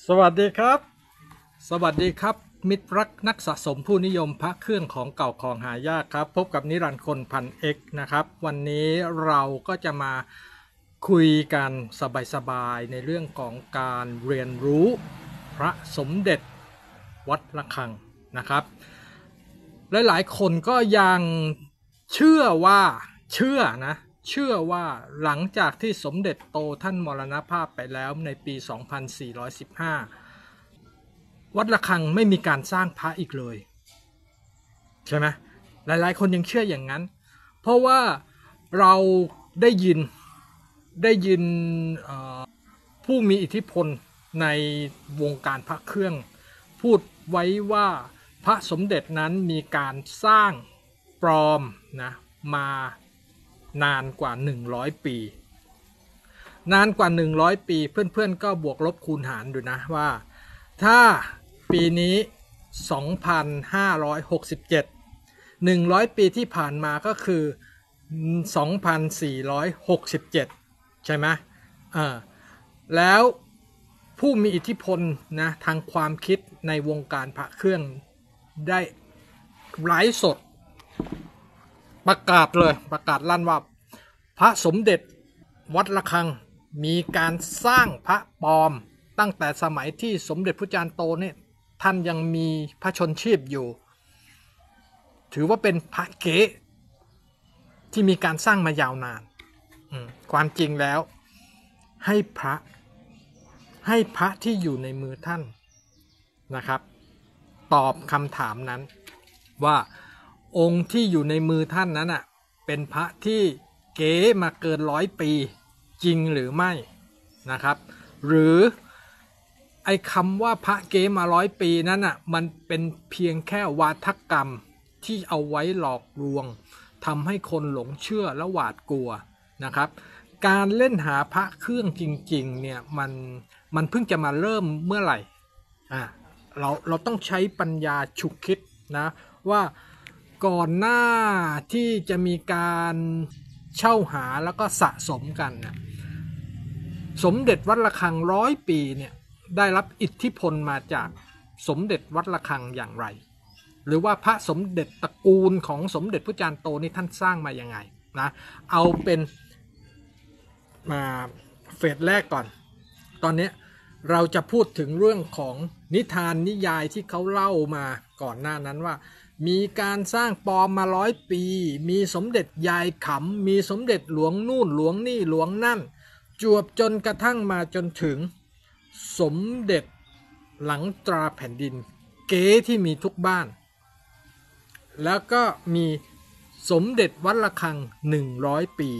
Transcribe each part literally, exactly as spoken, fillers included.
สวัสดีครับสวัสดีครับมิตรรักนักสะสมผู้นิยมพระเครื่องของเก่าของหายากครับพบกับนิรันดร์คนพันเอกนะครับวันนี้เราก็จะมาคุยกันสบายๆในเรื่องของการเรียนรู้พระสมเด็จวัดระฆังนะครับหลายๆคนก็ยังเชื่อว่าเชื่อนะเชื่อว่าหลังจากที่สมเด็จโตท่านมรณภาพไปแล้วในปี สองพันสี่ร้อยสิบห้า วัดระฆังไม่มีการสร้างพระอีกเลยใช่ไหมหลายๆคนยังเชื่ออย่างนั้นเพราะว่าเราได้ยินได้ยินผู้มีอิทธิพลในวงการพระเครื่องพูดไว้ว่าพระสมเด็จนั้นมีการสร้างปลอมนะมานานกว่าหนึ่งร้อยปีนานกว่าหนึ่งร้อยปีเพื่อนๆก็บวกลบคูณหารดูนะว่าถ้าปีนี้สองพันห้าร้อยหกสิบเจ็ด หนึ่งร้อยปีที่ผ่านมาก็คือสองพันสี่ร้อยหกสิบเจ็ดใช่ไหมเออแล้วผู้มีอิทธิพลนะทางความคิดในวงการพระเครื่องได้ไลฟ์สดประกาศเลยประกาศลั่นว่าพระสมเด็จวัดระฆังมีการสร้างพระปลอมตั้งแต่สมัยที่สมเด็จพระจารย์โตเนี่ยท่านยังมีพระชนชีพอยู่ถือว่าเป็นพระเก๊ที่มีการสร้างมายาวนานความจริงแล้วให้พระให้พระที่อยู่ในมือท่านนะครับตอบคำถามนั้นว่าองค์ที่อยู่ในมือท่านนั้นอ่ะเป็นพระที่เก๊มาเกินร้อยปีจริงหรือไม่นะครับหรือไอ้คำว่าพระเก๊มาร้อยปีนั้นอ่ะมันเป็นเพียงแค่วาทกรรมที่เอาไว้หลอกลวงทำให้คนหลงเชื่อและหวาดกลัวนะครับการเล่นหาพระเครื่องจริงๆเนี่ยมันมันเพิ่งจะมาเริ่มเมื่อไหร่อ่ะเราเราต้องใช้ปัญญาฉุกคิดนะว่าก่อนหน้าที่จะมีการเช่าหาแล้วก็สะสมกันเนี่ยสมเด็จวัดระฆังร้อยปีเนี่ยได้รับอิทธิพลมาจากสมเด็จวัดระฆังอย่างไรหรือว่าพระสมเด็จตระกูลของสมเด็จพระจารย์โตนี่ท่านสร้างมาอย่างไงนะเอาเป็นมาเฟสแรกก่อนตอนนี้เราจะพูดถึงเรื่องของนิทานนิยายที่เขาเล่ามาก่อนหน้านั้นว่ามีการสร้างปลอมมาร้อยปีมีสมเด็จยายขำมีสมเด็จหลวงนู่นหลวงนี่หลวงนั่นจวบจนกระทั่งมาจนถึงสมเด็จหลังตราแผ่นดินเก๋ที่มีทุกบ้านแล้วก็มีสมเด็จวัดระฆังหนึ่งร้อยปี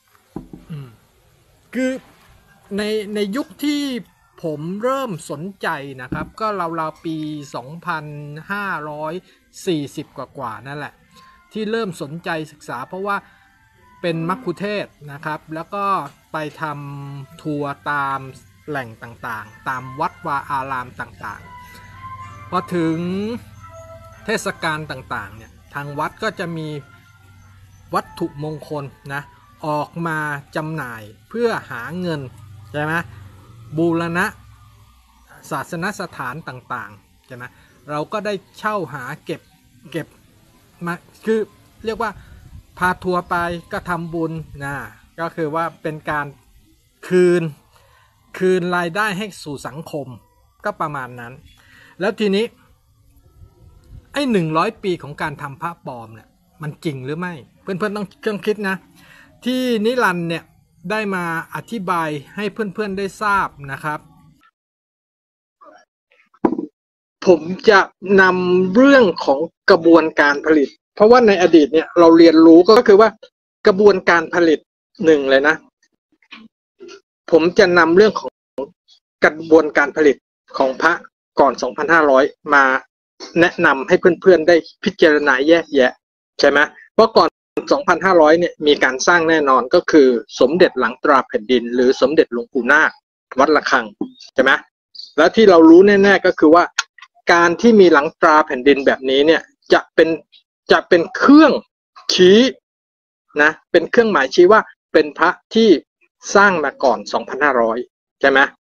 คือในในยุคที่ผมเริ่มสนใจนะครับก็ราวๆปีสองพันห้าร้อยสี่สิบกว่าๆนั่นแหละที่เริ่มสนใจศึกษาเพราะว่าเป็นมัคคุเทศก์นะครับแล้วก็ไปทำทัวร์ตามแหล่งต่างๆตามวัดวาอารามต่างๆพอถึงเทศกาลต่างๆเนี่ยทางวัดก็จะมีวัตถุมงคลนะออกมาจำหน่ายเพื่อหาเงินใช่ไหมบูรณะศาสนสถานต่างๆใช่ไหมเราก็ได้เช่าหาเก็บเก็บมาคือเรียกว่าพาทัวร์ไปก็ทำบุญนะก็คือว่าเป็นการคืนคืนรายได้ให้สู่สังคมก็ประมาณนั้นแล้วทีนี้ไอ้หนึ่งร้อยปีของการทำพระปลอมเนี่ยมันจริงหรือไม่เพื่อนๆต้องเครื่องคิดนะที่นิรันดร์เนี่ยได้มาอธิบายให้เพื่อนๆได้ทราบนะครับผมจะนำเรื่องของกระบวนการผลิตเพราะว่าในอดีตเนี่ยเราเรียนรู้ก็คือว่ากระบวนการผลิตหนึ่งเลยนะผมจะนำเรื่องของกระบวนการผลิตของพระก่อน สองพันห้าร้อย มาแนะนำให้เพื่อนๆได้พิจารณาแยกแยะใช่ไหมเพราะก่อน สองพันห้าร้อย เนี่ยมีการสร้างแน่นอนก็คือสมเด็จหลังตราแผ่นดินหรือสมเด็จหลวงปู่นาควัดระฆังใช่ไหมแล้วที่เรารู้แน่ๆก็คือว่าการที่มีหลังตราแผ่นดินแบบนี้เนี่ยจะเป็นจะเป็นเครื่องชี้นะเป็นเครื่องหมายชี้ว่าเป็นพระที่สร้างมาก่อน สองพันห้าร้อย ใช่ไหม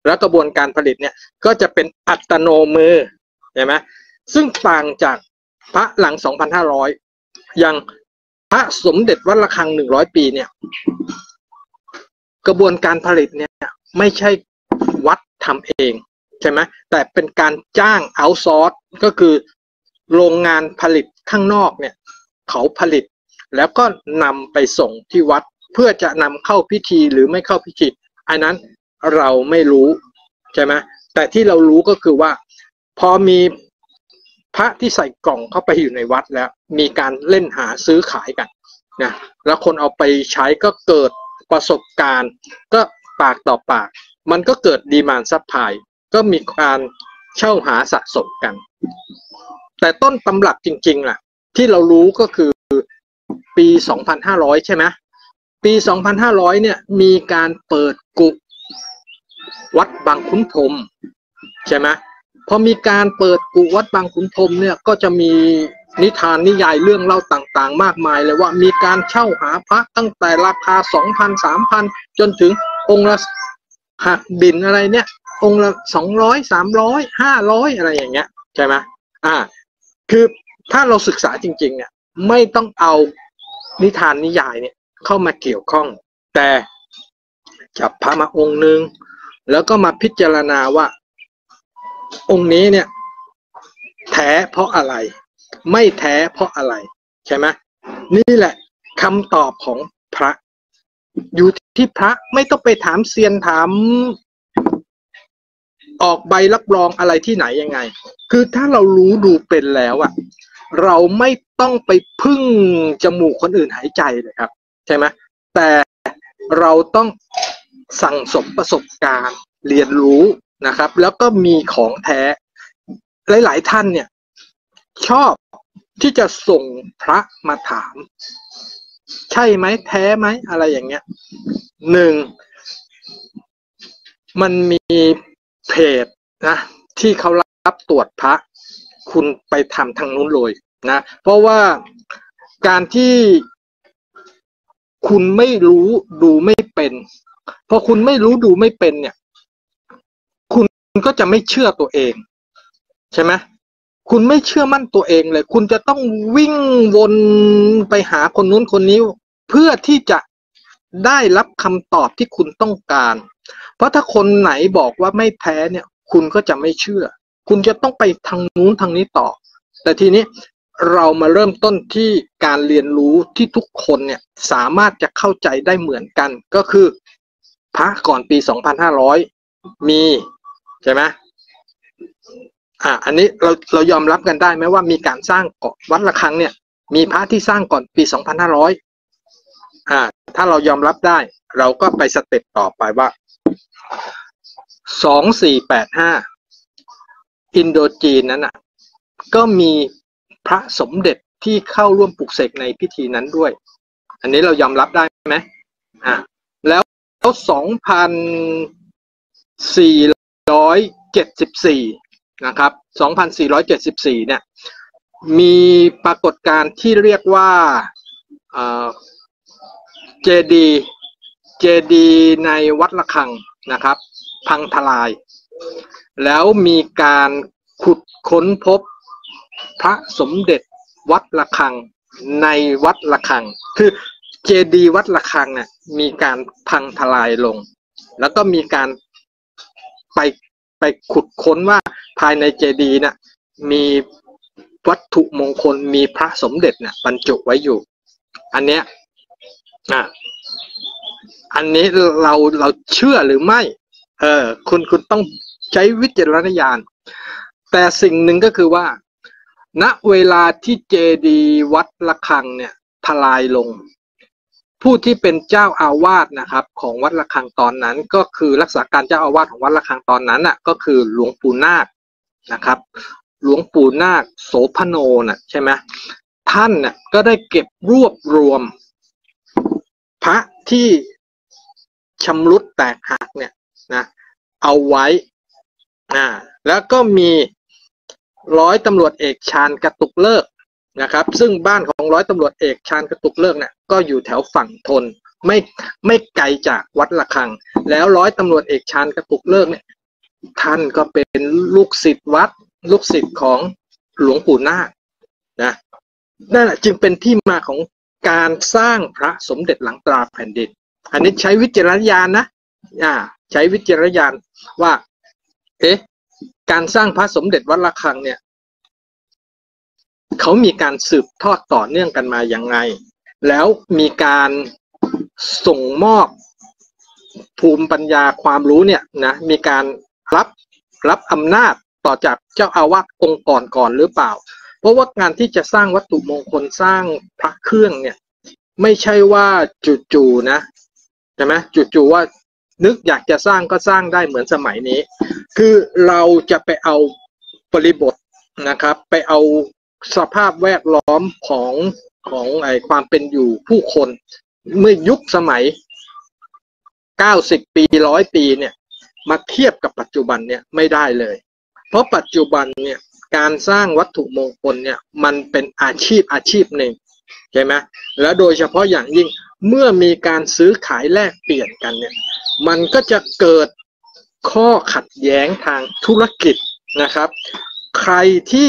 แล้วกระบวนการผลิตเนี่ยก็จะเป็นอัตโนมือเห็นไหมซึ่งต่างจากพระหลัง สองพันห้าร้อย อย่างพระสมเด็จวัดระฆังหนึ่งร้อยปีเนี่ยกระบวนการผลิตเนี่ยไม่ใช่วัดทำเองใช่ไหมแต่เป็นการจ้างเอาท์ซอร์สก็คือโรงงานผลิตข้างนอกเนี่ยเขาผลิตแล้วก็นำไปส่งที่วัดเพื่อจะนำเข้าพิธีหรือไม่เข้าพิธีอันนั้นเราไม่รู้ใช่ไหมแต่ที่เรารู้ก็คือว่าพอมีพระที่ใส่กล่องเข้าไปอยู่ในวัดแล้วมีการเล่นหาซื้อขายกันนะแล้วคนเอาไปใช้ก็เกิดประสบการณ์ก็ปากต่อปากมันก็เกิดดีมานด์ซัพพลายก็มีการเช่าหาสะสมกันแต่ต้นตำรับจริงๆล่ะที่เรารู้ก็คือปี สองพันห้าร้อย ใช่ไหมปี สองพันห้าร้อย เนี่ยมีการเปิดกุวัดบางขุนพรหมใช่ไหมพอมีการเปิดกุวัดบางขุนพรหมเนี่ยก็จะมีนิทานนิยายเรื่องเล่าต่างๆมากมายเลยว่ามีการเช่าหาพระตั้งแต่ราคา สองพัน สามพัน จนถึงองค์ละหักบินอะไรเนี่ยองค์ละสองร้อย สามร้อย ห้าร้อยอะไรอย่างเงี้ยใช่ไหมอ่าคือถ้าเราศึกษาจริงๆเนี่ยไม่ต้องเอานิทานนิยายเนี่ยเข้ามาเกี่ยวข้องแต่จับพระมาองค์หนึ่งแล้วก็มาพิจารณาว่าองค์นี้เนี่ยแท้เพราะอะไรไม่แท้เพราะอะไรใช่ไหมนี่แหละคำตอบของพระอยู่ที่พระไม่ต้องไปถามเซียนถามออกใบรับรองอะไรที่ไหนยังไงคือถ้าเรารู้ดูเป็นแล้วอะเราไม่ต้องไปพึ่งจมูกคนอื่นหายใจเลยครับใช่ไหมแต่เราต้องสั่งสมประสบการณ์เรียนรู้นะครับแล้วก็มีของแท้หลายๆท่านเนี่ยชอบที่จะส่งพระมาถามใช่ไหมแท้ไหมอะไรอย่างเงี้ยหนึ่งมันมีเพจนะที่เขารับตรวจพระคุณไปทำทางนู้นเลยนะเพราะว่าการที่คุณไม่รู้ดูไม่เป็นพอคุณไม่รู้ดูไม่เป็นเนี่ยคุณก็จะไม่เชื่อตัวเองใช่ไหมคุณไม่เชื่อมั่นตัวเองเลยคุณจะต้องวิ่งวนไปหาคนนู้นคนนี้เพื่อที่จะได้รับคำตอบที่คุณต้องการเพราะถ้าคนไหนบอกว่าไม่แท้เนี่ยคุณก็จะไม่เชื่อคุณจะต้องไปทางนู้นทางนี้ต่อแต่ทีนี้เรามาเริ่มต้นที่การเรียนรู้ที่ทุกคนเนี่ยสามารถจะเข้าใจได้เหมือนกันก็คือพระก่อนปี สองพันห้าร้อย มีใช่ไหมอ่าอันนี้เราเรายอมรับกันได้ไหมว่ามีการสร้างก่อนวัดระฆังเนี่ยมีพระที่สร้างก่อนปี สองพันห้าร้อย อ่าถ้าเรายอมรับได้เราก็ไปสเต็ปต่อไปว่าสองพันสี่ร้อยแปดสิบห้าอินโดจีนนั้นน่ะก็มีพระสมเด็จที่เข้าร่วมปลุกเสกในพิธีนั้นด้วยอันนี้เรายอมรับได้ไหมอ่าแล้วสองพันสี่ร้อยเจ็ดสิบสี่นะครับสองพันสี่ร้อยเจ็ดสิบสี่เนี่ยมีปรากฏการณ์ที่เรียกว่าเอ่อเจดีเจดีในวัดระฆังนะครับพังทลายแล้วมีการขุดค้นพบพระสมเด็จวัดระฆังในวัดระฆังคือเจดีวัดระฆังเนี่ยมีการพังทลายลงแล้วก็มีการไปไปขุดค้นว่าภายในเจดีน่ะมีวัตถุมงคลมีพระสมเด็จเนี่ยบรรจุไว้อยู่อันเนี้ยอ่ะอันนี้เราเราเชื่อหรือไม่เออคุณคุณต้องใช้วิจารณญาณแต่สิ่งหนึ่งก็คือว่าณเวลาที่เจดีย์วัดระฆังเนี่ยทลายลงผู้ที่เป็นเจ้าอาวาสนะครับของวัดระฆังตอนนั้นก็คือรักษาการเจ้าอาวาสของวัดระฆังตอนนั้นน่ะก็คือหลวงปู่นาคนะครับหลวงปู่นาคโสภโนน่ะใช่ไหมท่านน่ะก็ได้เก็บรวบรวมพระที่ชำรุดแตกหักเนี่ยนะเอาไว้อ่าแล้วก็มีร้อยตำรวจเอกชาญกระตุกเลิกนะครับซึ่งบ้านของร้อยตำรวจเอกชาญกระตุกเลิกเนี่ยก็อยู่แถวฝั่งทนไม่ไม่ไกลจากวัดระฆังแล้วร้อยตำรวจเอกชาญกระตุกเลิกเนี่ยท่านก็เป็นลูกศิษย์วัดลูกศิษย์ของหลวงปู่นาคนะนั่นแหละจึงเป็นที่มาของการสร้างพระสมเด็จหลังตราแผ่นดินอันนี้ใช้วิจารณญาณนะอ่าใช้วิจารณญาณว่าเอ๊ะการสร้างพระสมเด็จวัดระฆังเนี่ยเขามีการสืบทอดต่อเนื่องกันมาอย่างไงแล้วมีการส่งมอบภูมิปัญญาความรู้เนี่ยนะมีการรับรับอำนาจต่อจากเจ้าอาวาสองค์ก่อนก่อนหรือเปล่าเพราะว่าการที่จะสร้างวัตถุมงคลสร้างพระเครื่องเนี่ยไม่ใช่ว่าจู่ๆนะใช่ไหมจู่ๆว่านึกอยากจะสร้างก็สร้างได้เหมือนสมัยนี้คือเราจะไปเอาบริบทนะครับไปเอาสภาพแวดล้อมของของไอความเป็นอยู่ผู้คนเมื่อยุคสมัยเก้าสิบปีร้อยปีเนี่ยมาเทียบกับปัจจุบันเนี่ยไม่ได้เลยเพราะปัจจุบันเนี่ยการสร้างวัตถุมงคลเนี่ยมันเป็นอาชีพอาชีพหนึ่งใช่ไหมแล้วโดยเฉพาะอย่างยิ่งเมื่อมีการซื้อขายแลกเปลี่ยนกันเนี่ยมันก็จะเกิดข้อขัดแย้งทางธุรกิจนะครับใครที่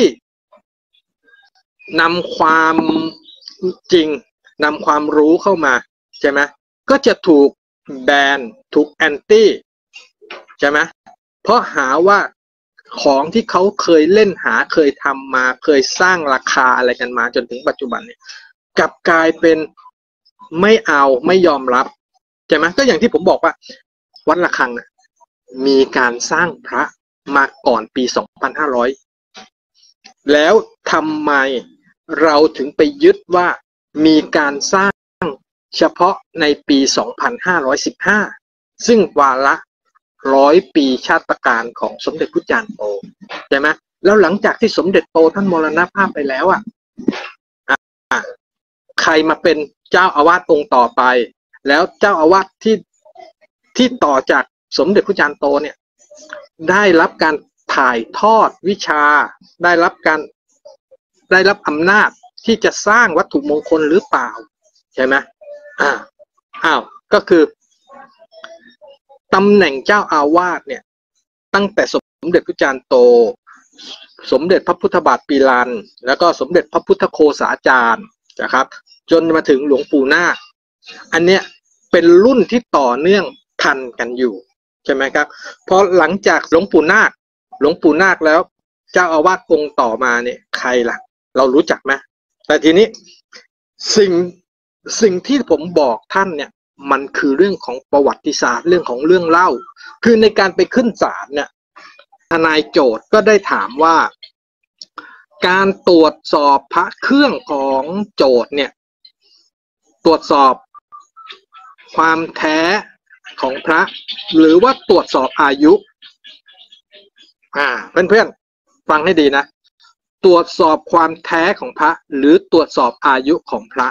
นำความจริงนำความรู้เข้ามาใช่ไหมก็จะถูกแบนถูกแอนตี้ใช่ไหมเพราะหาว่าของที่เขาเคยเล่นหาเคยทำมาเคยสร้างราคาอะไรกันมาจนถึงปัจจุบันเนี่ยกลับกลายเป็นไม่เอาไม่ยอมรับใช่ไหมก็อย่างที่ผมบอกว่าวัดระฆังนะมีการสร้างพระมาก่อนปีสองพันห้าร้อยแล้วทำไมเราถึงไปยึดว่ามีการสร้างเฉพาะในปีสองพันห้าร้อยสิบห้าซึ่งวาระร้อยปีชาตการของสมเด็จพระจารย์โตใช่ไหมแล้วหลังจากที่สมเด็จโตท่านมรณภาพไปแล้วอ่ะใครมาเป็นเจ้าอาวาสองค์ต่อไปแล้วเจ้าอาวาสที่ที่ต่อจากสมเด็จพระจารย์โตเนี่ยได้รับการถ่ายทอดวิชาได้รับการได้รับอำนาจที่จะสร้างวัตถุมงคลหรือเปล่าใช่ไหมอ่าอ้าวก็คือตำแหน่งเจ้าอาวาสเนี่ยตั้งแต่สมเด็จพระจารย์โตสมเด็จพระพุทธบาทปีรันแล้วก็สมเด็จพระพุทธโฆษาจารย์นะครับจนมาถึงหลวงปู่นาคอันเนี้ยเป็นรุ่นที่ต่อเนื่องทันกันอยู่ใช่ไหมครับพอหลังจากหลวงปู่นาคหลวงปู่นาคแล้วเจ้าอาวาสองค์ต่อมาเนี่ยใครล่ะเรารู้จักไหมแต่ทีนี้สิ่งสิ่งที่ผมบอกท่านเนี่ยมันคือเรื่องของประวัติศาสตร์เรื่องของเรื่องเล่าคือในการไปขึ้นศาลเนี่ยทนายโจทก์ก็ได้ถามว่าการตรวจสอบพระเครื่องของโจทก์เนี่ยตรวจสอบความแท้ของพระหรือว่าตรวจสอบอายุอ่าเพื่อนๆฟังให้ดีนะตรวจสอบความแท้ของพระหรือตรวจสอบอายุของพระ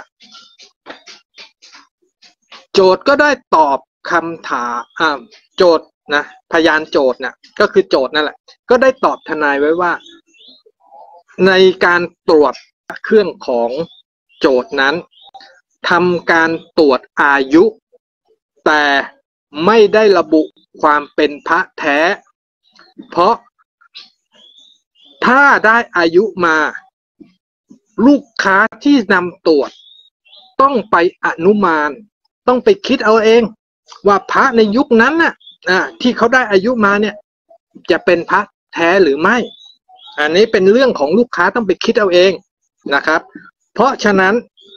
โจทก์ก็ได้ตอบคำถามอ่าโจทก์นะพยานโจทก์นะก็คือโจทก์นั่นแหละก็ได้ตอบทนายไว้ว่าในการตรวจเครื่องของโจทก์นั้นทำการตรวจอายุแต่ไม่ได้ระบุความเป็นพระแท้เพราะถ้าได้อายุมาลูกค้าที่นำตรวจต้องไปอนุมานต้องไปคิดเอาเองว่าพระในยุคนั้นน่ะอ่าที่เขาได้อายุมาเนี่ยจะเป็นพระแท้หรือไม่อันนี้เป็นเรื่องของลูกค้าต้องไปคิดเอาเองนะครับเพราะฉะนั้น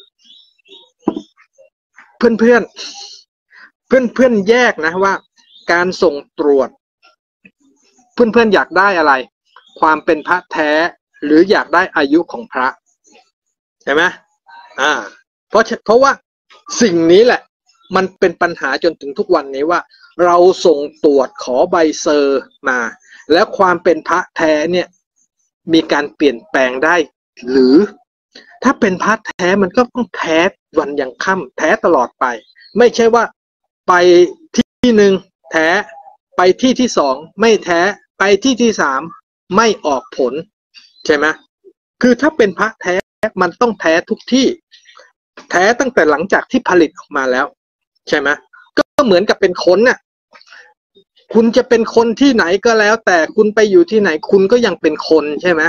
เพื่อนเพื่อนเพื่อนเพื่อนแยกนะว่าการส่งตรวจเพื่อนเพื่อนอยากได้อะไรความเป็นพระแท้หรืออยากได้อายุของพระใช่ไหมอ่าเพราะเพราะว่าสิ่งนี้แหละมันเป็นปัญหาจนถึงทุกวันนี้ว่าเราส่งตรวจขอใบเซอร์มาแล้วความเป็นพระแท้เนี่ยมีการเปลี่ยนแปลงได้หรือถ้าเป็นพระแท้มันก็ต้องแท้วันยังค่ำแท้ตลอดไปไม่ใช่ว่าไปที่หนึ่งแท้ไปที่ที่สองไม่แท้ไปที่ที่สามไม่ออกผลใช่ไหมคือถ้าเป็นพระแท้มันต้องแท้ทุกที่แท้ตั้งแต่หลังจากที่ผลิตออกมาแล้วใช่ไหมก็เหมือนกับเป็นคนน่ะคุณจะเป็นคนที่ไหนก็แล้ว แต่คุณไปอยู่ที่ไหนคุณก็ยังเป็นคนใช่ไหม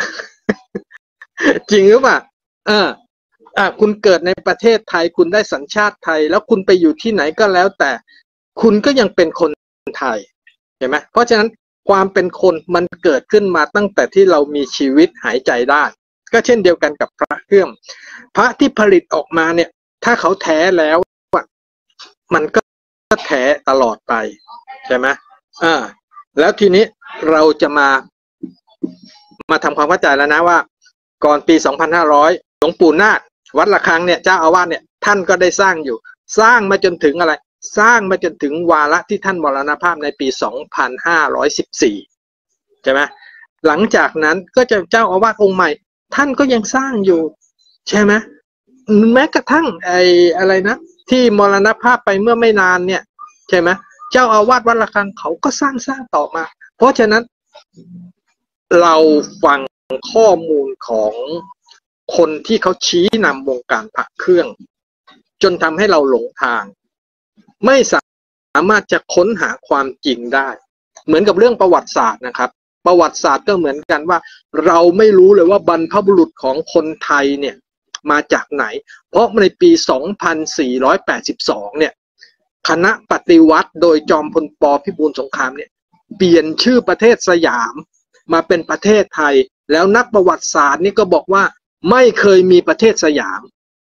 จริงหรือเปล่าเอออ่าคุณเกิดในประเทศไทยคุณได้สัญชาติไทยแล้วคุณไปอยู่ที่ไหนก็แล้ว แต่คุณก็ยังเป็นคนไทยเห็นไหมเพราะฉะนั้นความเป็นคนมันเกิดขึ้นมาตั้งแต่ที่เรามีชีวิตหายใจได้ก็เช่นเดียวกันกับพระเครื่องพระที่ผลิตออกมาเนี่ยถ้าเขาแท้แล้วมันก็แท้ตลอดไปใช่ไหมอ่าแล้วทีนี้เราจะมามาทำความเข้าใจแล้วนะว่าก่อนปีสองพันห้าร้อยหลวงปู่นาควัดระฆังเนี่ยเจ้าอาวาสเนี่ยท่านก็ได้สร้างอยู่สร้างมาจนถึงอะไรสร้างมาจนถึงวาระที่ท่านมรณภาพในปีสองพันห้าร้อยสิบสี่ใช่ไหมหลังจากนั้นก็จะเจ้าอาวาสองค์ใหม่ท่านก็ยังสร้างอยู่ใช่ไหมแม้กระทั่งไอ้อะไรนะที่มรณภาพไปเมื่อไม่นานเนี่ยใช่ไหมเจ้าอาวาสวัดระฆังเขาก็สร้างสร้างต่อมาเพราะฉะนั้นเราฟังข้อมูลของคนที่เขาชี้นำวงการพระเครื่องจนทำให้เราหลงทางไม่สามารถจะค้นหาความจริงได้เหมือนกับเรื่องประวัติศาสตร์นะครับประวัติศาสตร์ก็เหมือนกันว่าเราไม่รู้เลยว่าบรรพบุรุษของคนไทยเนี่ยมาจากไหนเพราะในปีสองพันสี่ร้อยแปดสิบสองเนี่ยคณะปฏิวัติโดยจอมพลป.พิบูลสงครามเนี่ยเปลี่ยนชื่อประเทศสยามมาเป็นประเทศไทยแล้วนักประวัติศาสตร์นี่ก็บอกว่าไม่เคยมีประเทศสยาม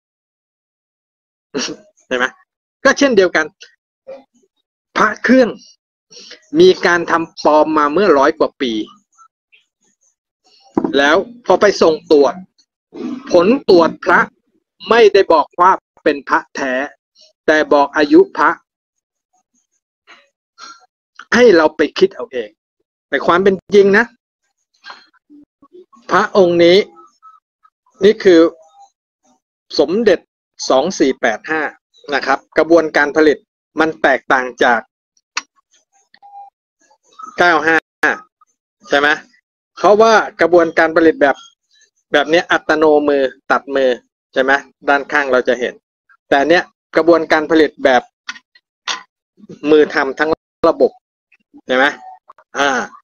ใช่ไหมก็เช่นเดียวกันพระเครื่องมีการทำปลอมมาเมื่อร้อยกว่าปีแล้วพอไปส่งตรวจผลตรวจพระไม่ได้บอกว่าเป็นพระแท้แต่บอกอายุพระให้เราไปคิดเอาเองแต่ความเป็นจริงนะพระองค์นี้นี่คือสมเด็จสองสี่แปดห้านะครับกระบวนการผลิตมันแตกต่างจากเก้าห้าใช่ไหมเพราะว่ากระบวนการผลิตแบบแบบนี้อัตโนมือตัดมือใช่ไหมด้านข้างเราจะเห็นแต่เนี้ยกระบวนการผลิตแบบมือทำทั้งระบบใช่ไหมอ่า